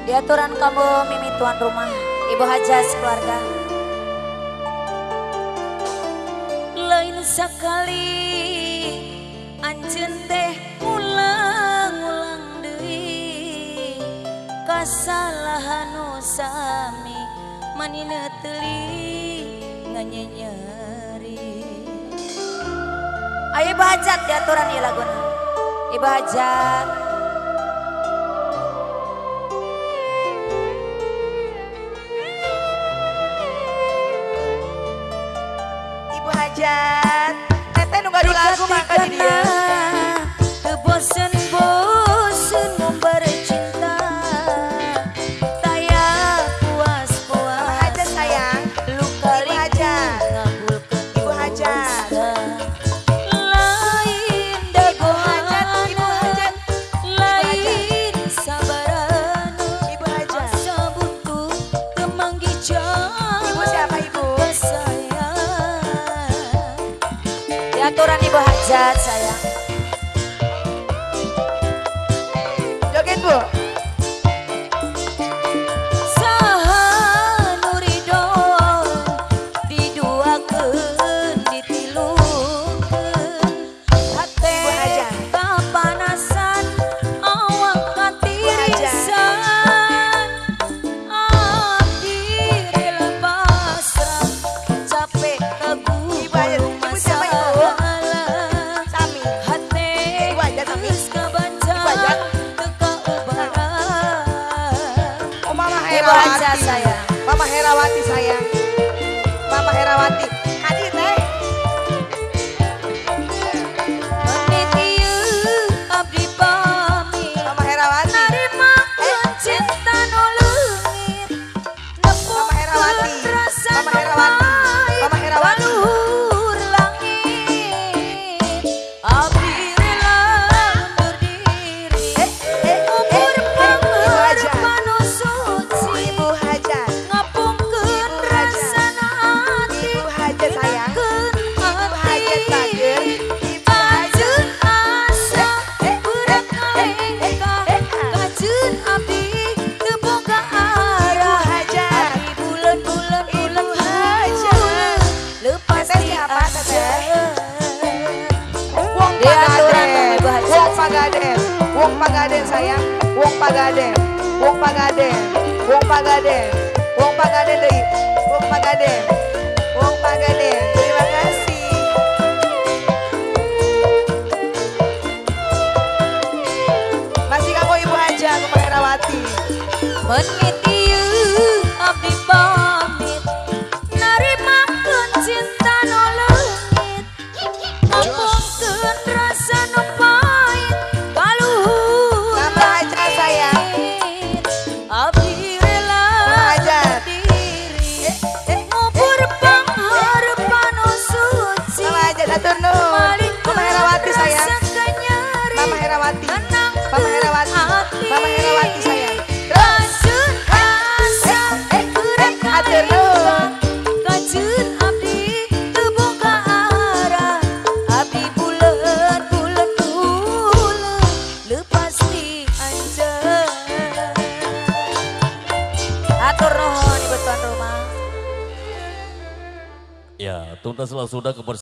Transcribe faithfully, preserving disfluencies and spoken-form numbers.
Diaturan kamu Mimi tuan rumah, Ibu Hajah sekeluarga. Lain sekali anjeun teh ulang-ulang deui kasalahan nu sami manina teuing nganyenyeri. Ayo Ibu Hajat diaturan ieu laguna. Ibu Hajat. Ibu Hajat, teteh nu gaduh lagu maka di dia. Teu bosen-bosen mau bercinta, taya puas-puas. Ibu Hajat sayang, luka Ibu Hajat, Ibu Hajat. Lain dagohan, Ibu Hajat, lain sabaran. Ibu Hajat. Asa butuh kemanggijang. Ibu siapa Ibu? Aturan Ibu Hajat sayang. Joget Bu. Saha nu ridho diduakeun ditilukeun hate kapanasan awak katirisan abdi rela pasrah capek kagu masalah. Ibu Hajat sayang. Mama Herawati sayang. Mama Herawati. Hadir teh. Menit ieu abdi pamit. Mama Herawati. Narimakeun cinta nu leungit. Mama Herawati. Mama Herawati. Mama Herawati. Luhur langit. Abdi rela mundur diri. Eh, eh, Ukur eh, pangharpan nu suci. Ibu Hajat. Ngapungkeun Ibu Hajat. rasana hati. Ibu Hajat sayang. Ibu Hajat kaget. Ibu Ajun asa budak ngalengka kajun abdi teu boga arah. Hajat. Abdi bulan-bulan Ibu bulan Hajat. lepas Teteh di siapa, Teteh? Wong Wong Diaturan sama Pagaden. Ibu Hajat. Wong Pagaden. Wong Pagaden sayang. Wong Pagaden. Wong Pagaden. Wong Pagaden. Wong Pagaden deui. Wong Pagaden. Wong Pagaden. Terima kasih. Masih kanggo Ibu Hajat, Mama Herawati. Menit ieu abdi pamit narimakeun cinta nu leungit ngapungkeun rasa nu pait kaluhur Mama Hajat sayang. langit. Abdi rela Mama Hajat. diri ngubur pangharpan nu suci. Mama Hajat atur nuhun. Mama Herawati sayang. Mama Herawati. Mama Herawati. Mama Herawati sayang. Rajun asa gerak Atur nuhun. kajun abdi teu boga arah. Abdi buleun buleun buleun leupas di anjeun. Atur nuhun Ibu tuan rumah. Ya, tuntas sudah kebersamaan.